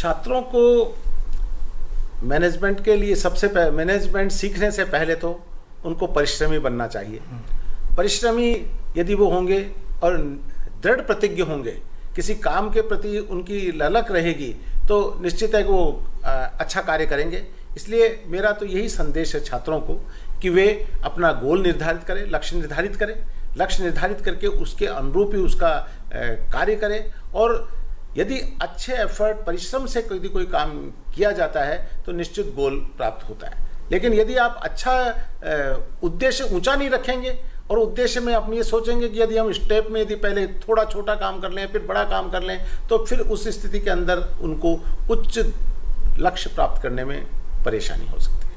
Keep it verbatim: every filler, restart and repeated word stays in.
छात्रों को मैनेजमेंट के लिए सबसे पहले मैनेजमेंट सीखने से पहले तो उनको परिश्रमी बनना चाहिए। परिश्रमी यदि वो होंगे और दृढ़ प्रतिज्ञ होंगे, किसी काम के प्रति उनकी ललक रहेगी, तो निश्चित है कि वो अच्छा कार्य करेंगे। इसलिए मेरा तो यही संदेश है छात्रों को कि वे अपना गोल निर्धारित करें, लक्ष्य निर्धारित करें, लक्ष्य निर्धारित करके उसके अनुरूप ही उसका कार्य करें। और यदि अच्छे एफर्ट परिश्रम से यदि कोई काम किया जाता है तो निश्चित गोल प्राप्त होता है। लेकिन यदि आप अच्छा उद्देश्य ऊंचा नहीं रखेंगे और उद्देश्य में अपनी ये सोचेंगे कि यदि हम स्टेप में यदि पहले थोड़ा छोटा काम कर लें फिर बड़ा काम कर लें, तो फिर उस स्थिति के अंदर उनको उच्च लक्ष्य प्राप्त करने में परेशानी हो सकती है।